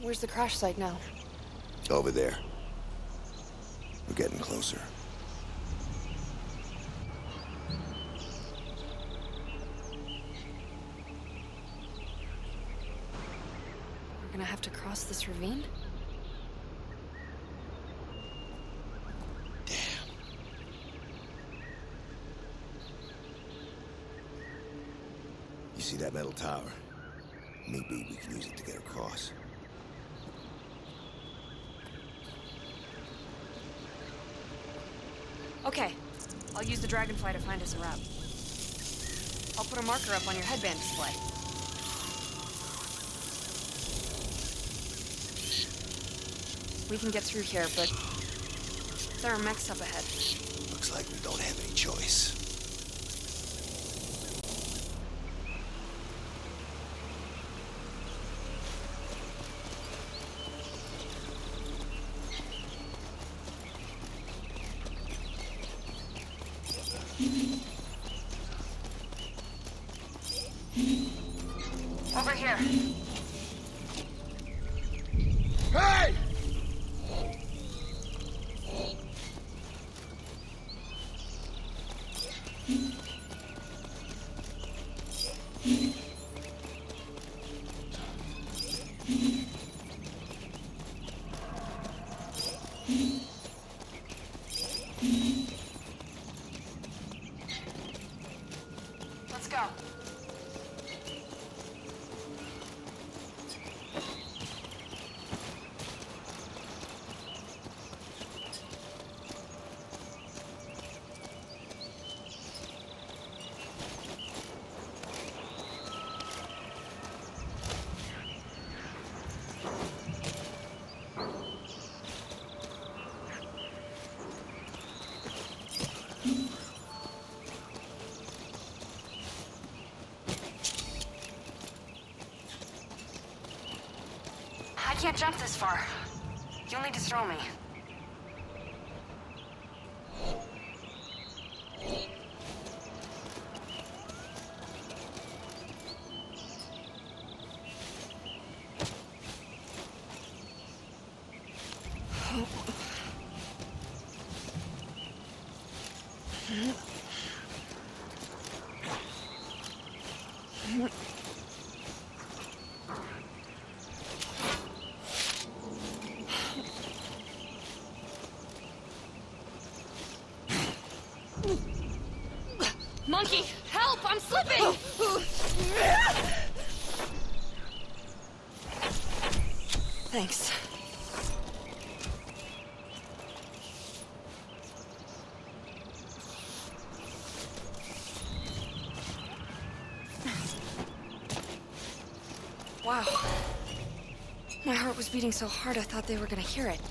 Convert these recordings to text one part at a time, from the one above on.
Where's the crash site now? Over there. We're getting closer. We're gonna have to cross this ravine? Damn. You see that metal tower? Maybe we can use it to get across. Okay. I'll use the dragonfly to find us a route. I'll put a marker up on your headband display. We can get through here, but there are mechs up ahead. Looks like we don't have any choice. Over here. Hey! Let's go. I can't jump this far. You'll need to throw me. Monkey, help! I'm slipping! Thanks. Wow. My heart was beating so hard I thought they were gonna hear it.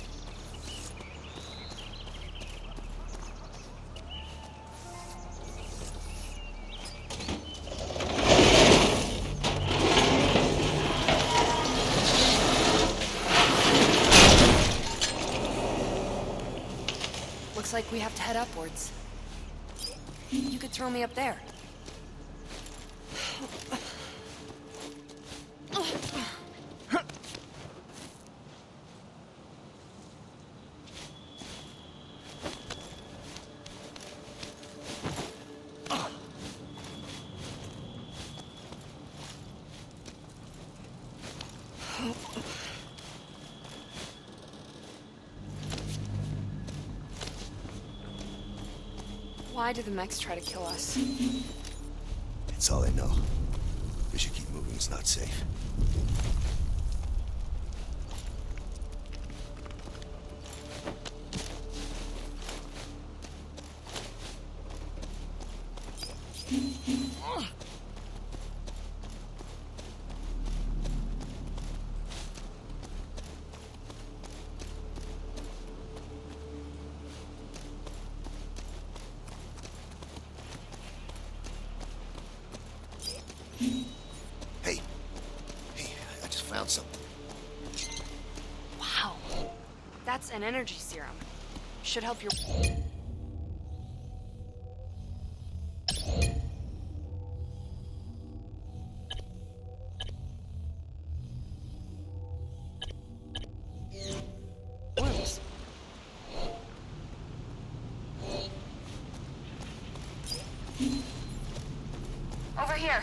Looks like we have to head upwards. You could throw me up there. Why do the mechs try to kill us? It's all I know. We should keep moving, it's not safe. Hey, I just found something. Wow. That's an energy serum. Should help your... Over here.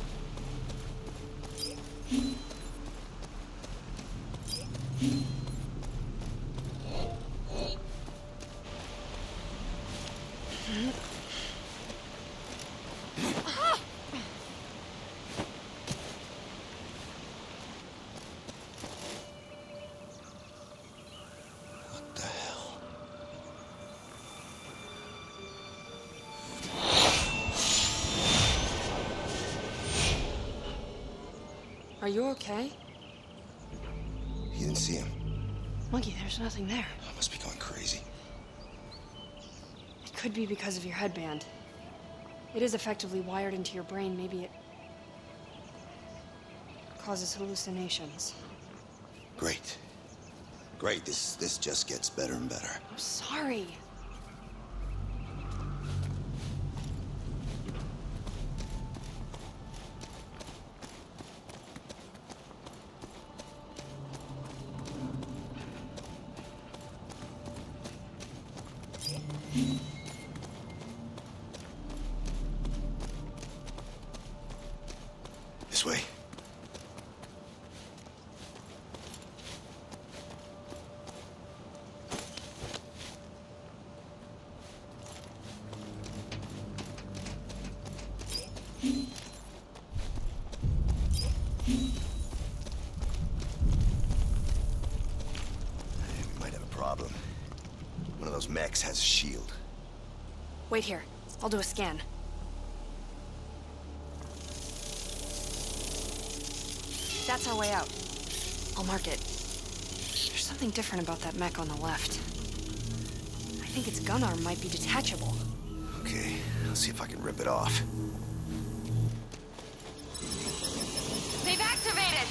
What the hell? Are you okay? You didn't see him? Monkey, there's nothing there. I must be going crazy. It could be because of your headband. It is effectively wired into your brain. Maybe it causes hallucinations. Great. Great. This just gets better and better. I'm sorry. This way. We might have a problem. One of those mechs has a shield. Wait here. I'll do a scan. That's our way out. I'll mark it. There's something different about that mech on the left. I think its gun arm might be detachable. Okay, I'll see if I can rip it off. They've activated!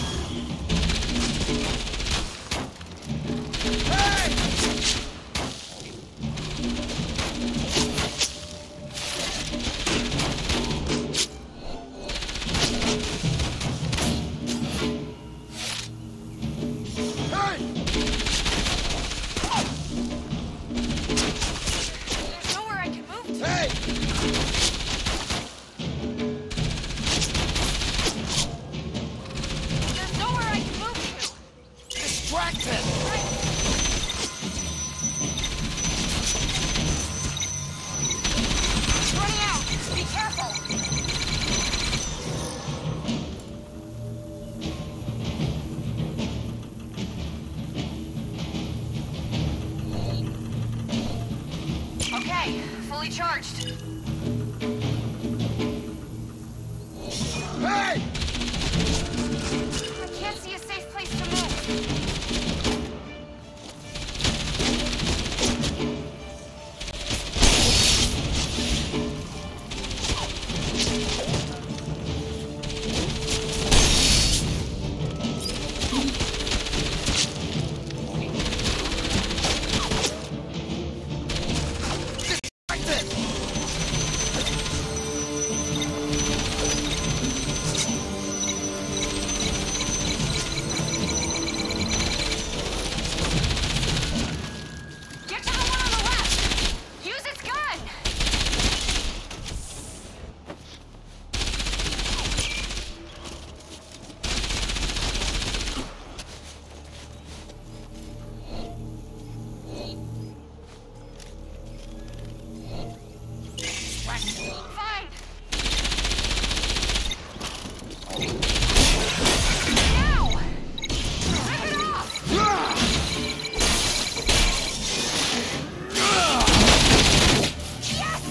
There's nowhere I can move to. There's nowhere I can move to. Distracted! It's running out. Be careful. Okay, fully charged. Hey! I can't see a safe place to move. Get to the one on the left! Use its gun! Fine! Now! Rip it off! Yes!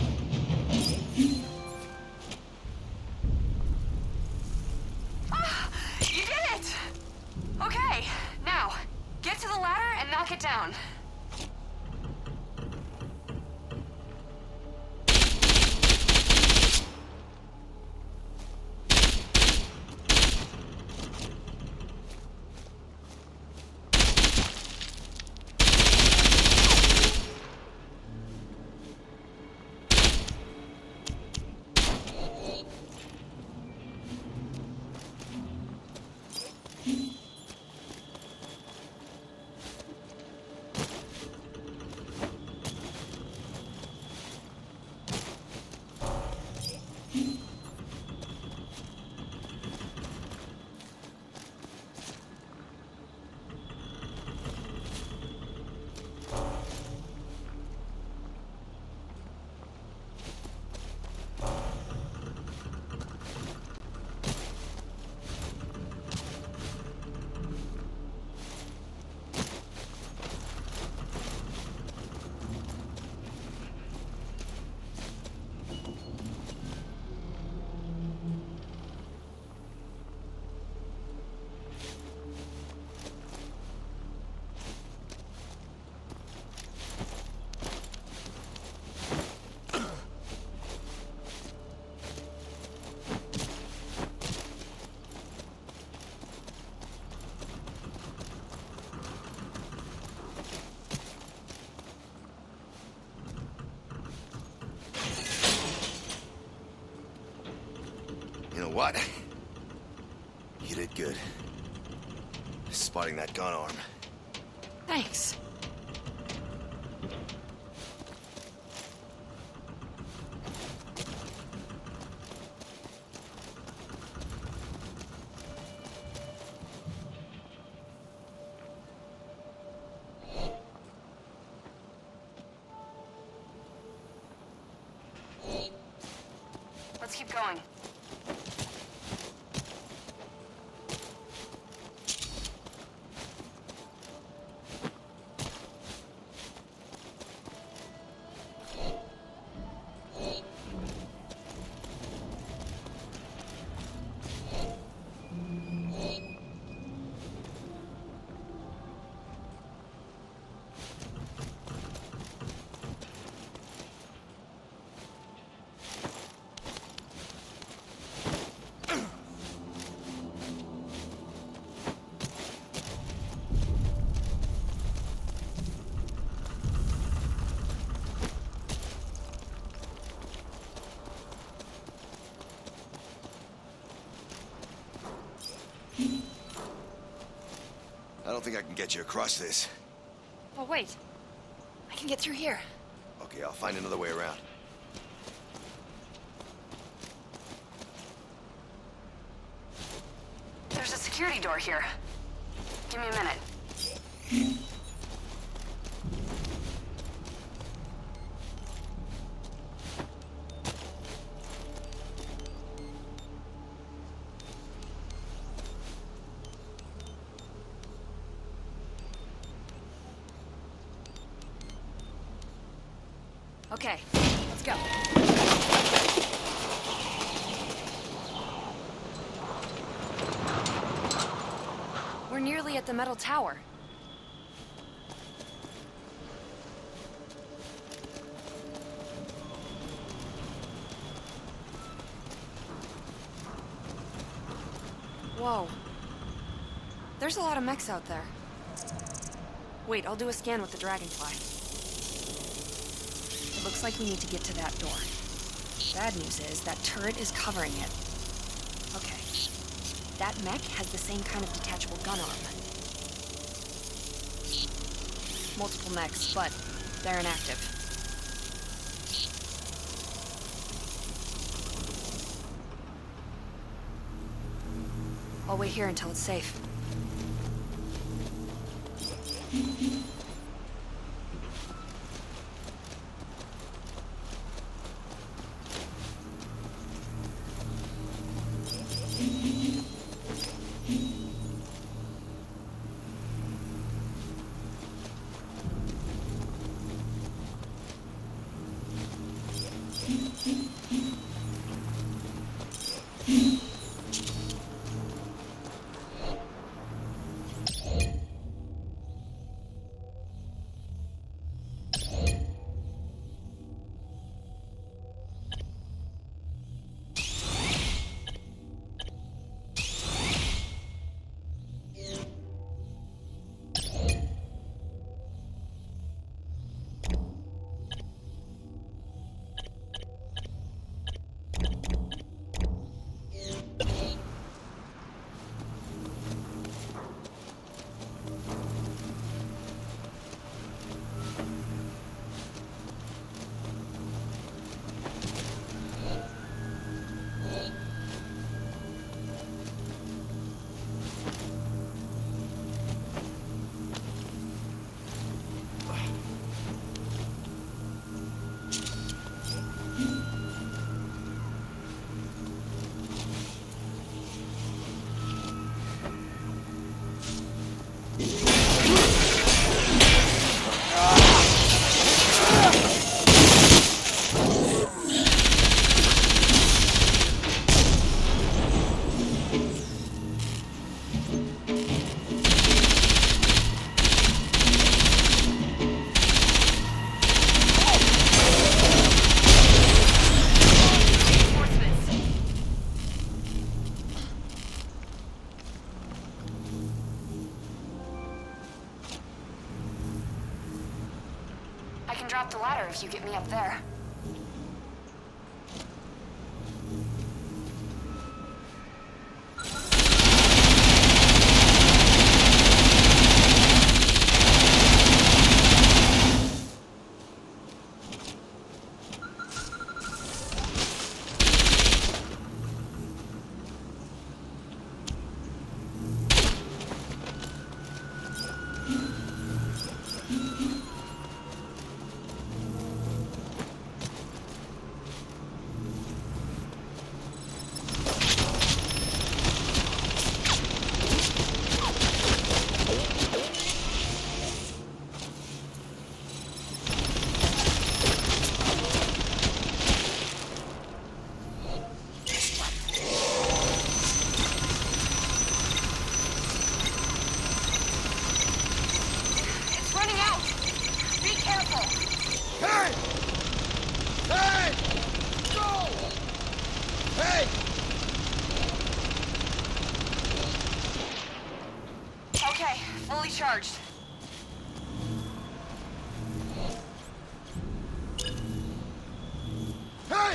Ah, you did it! Okay, now, get to the ladder and knock it down. You know what? You did good. Spotting that gun arm. Thanks. Let's keep going. I don't think I can get you across this. Oh, wait. I can get through here. Okay, I'll find another way around. There's a security door here. Give me a minute. Okay, let's go. We're nearly at the metal tower. Whoa. There's a lot of mechs out there. Wait, I'll do a scan with the dragonfly. It looks like we need to get to that door. Bad news is that turret is covering it. Okay. That mech has the same kind of detachable gun arm. Multiple mechs, but they're inactive. I'll wait here until it's safe. Drop the ladder if you get me up there. fully charged. Hey!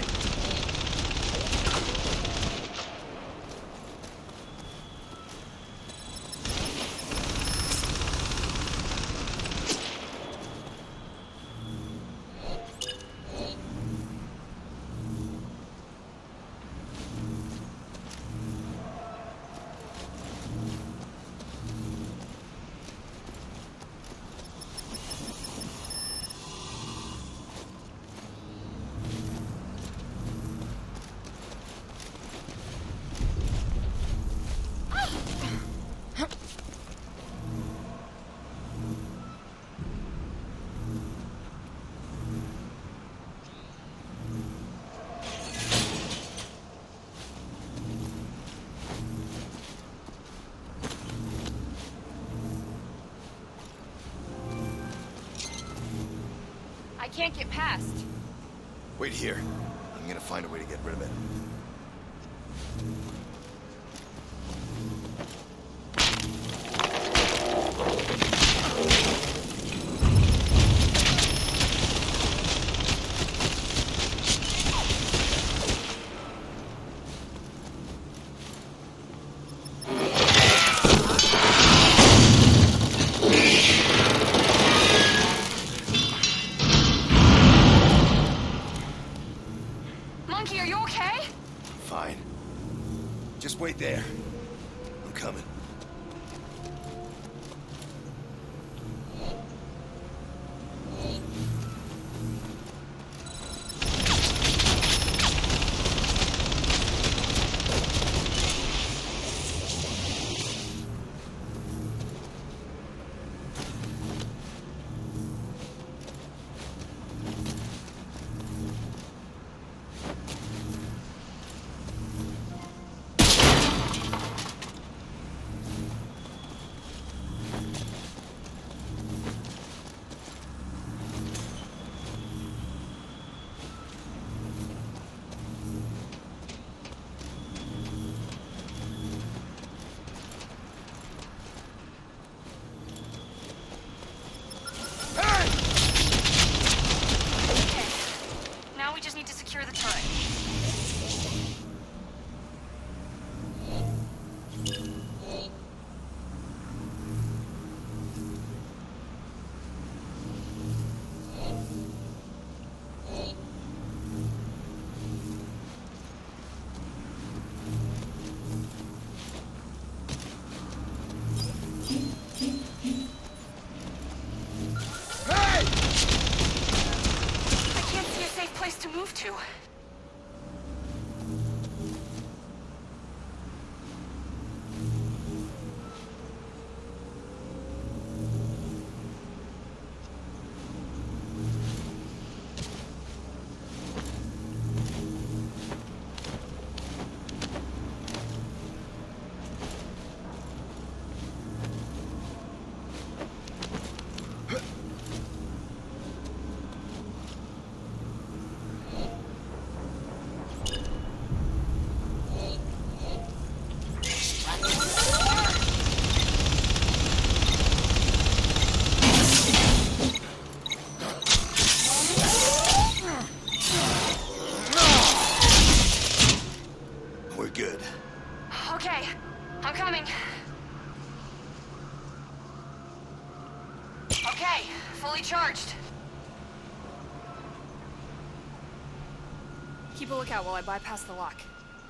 I can't get past. Wait here. I'm gonna find a way to get rid of it. Monkey, are you okay? Fine. Just wait there. I'm coming. Okay. Now we just need to secure the turret. Hey! I can't see a safe place to move to. We're good. Okay, I'm coming. Okay, fully charged. Keep a lookout while I bypass the lock.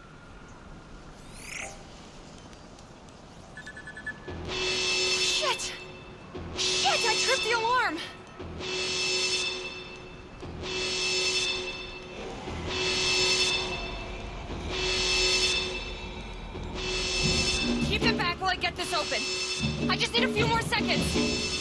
Shit! Shit, I tripped the alarm! Keep it back while I get this open. I just need a few more seconds.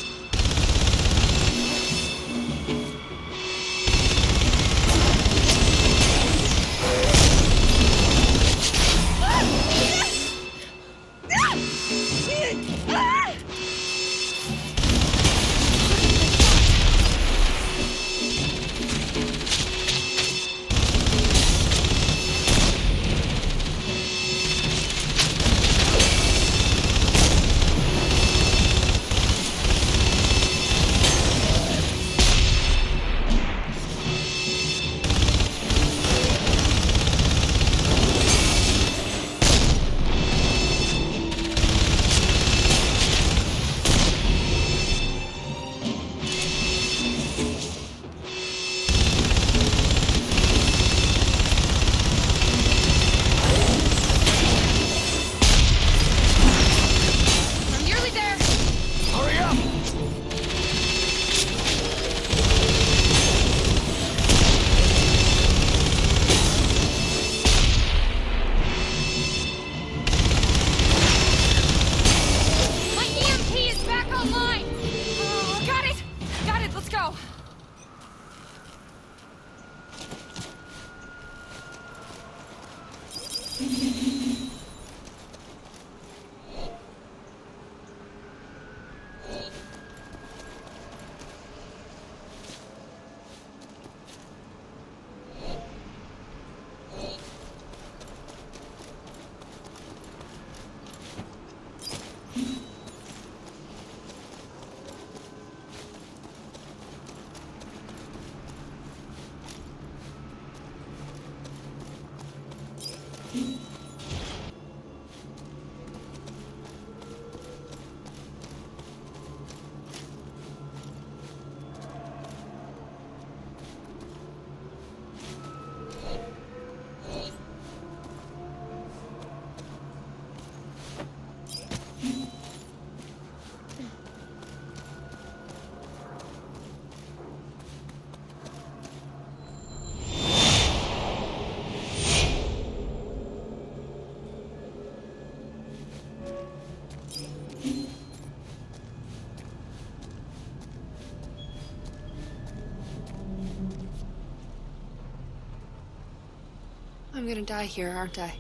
I'm gonna die here, aren't I?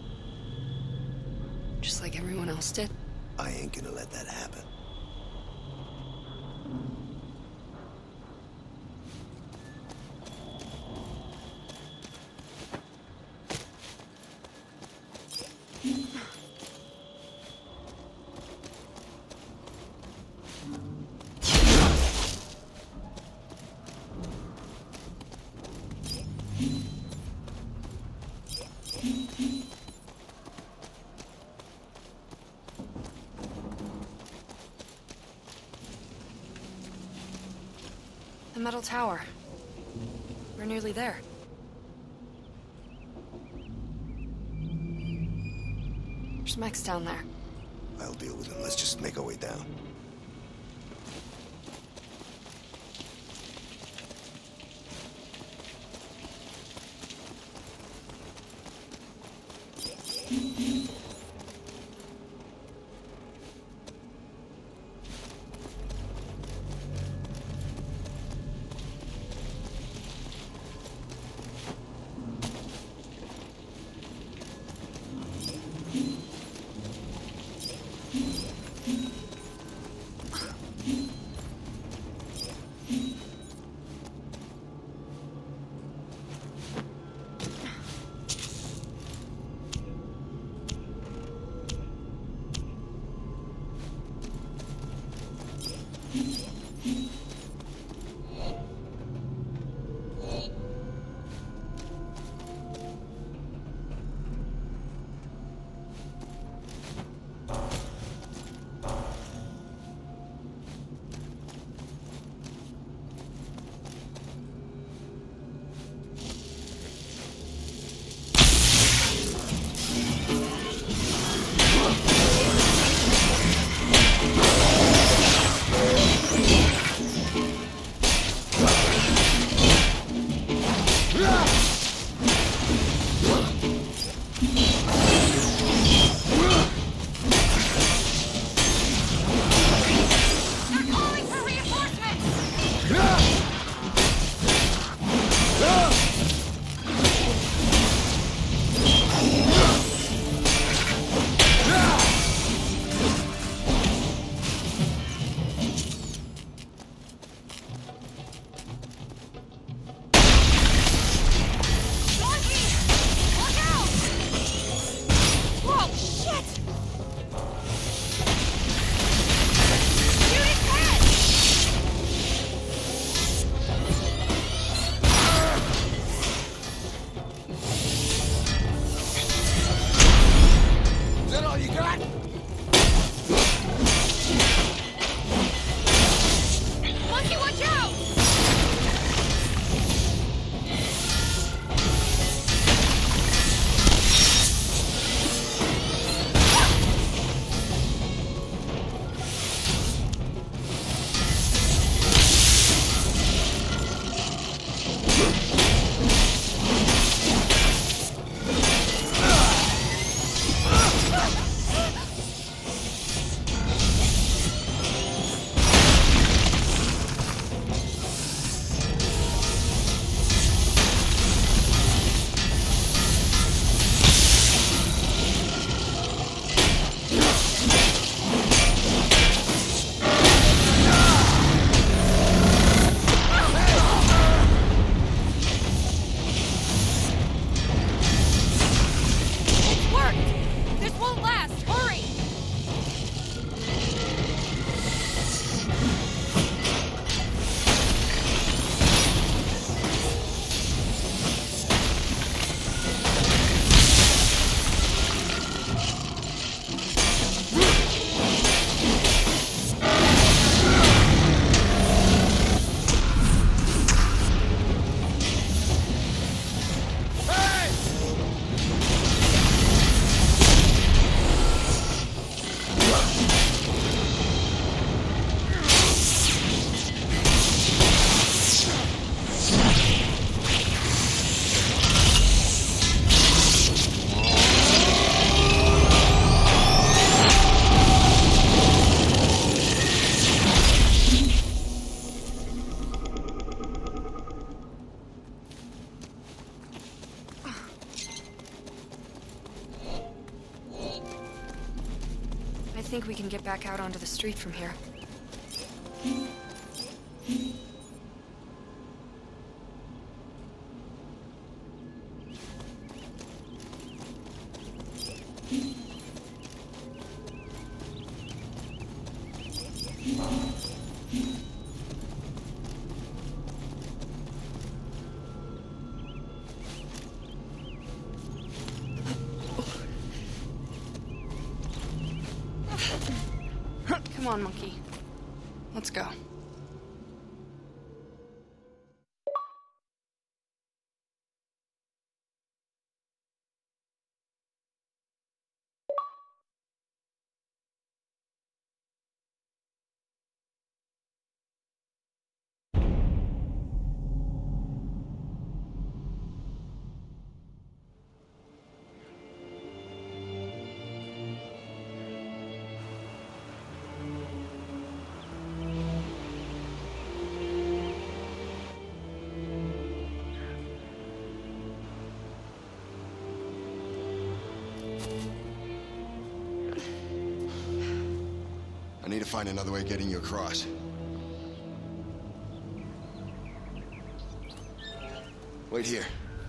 Just like everyone else did. I ain't gonna let that happen. The metal tower. We're nearly there. There's mechs down there. I'll deal with them. Let's just make our way down. think we can get back out onto the street from here. Come on, monkey. Let's go. I need to find another way of getting you across. Wait here.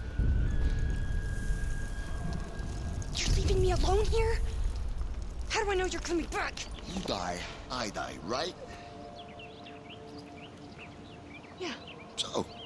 You're leaving me alone here? How do I know you're coming back? You die, I die, right? Yeah. So,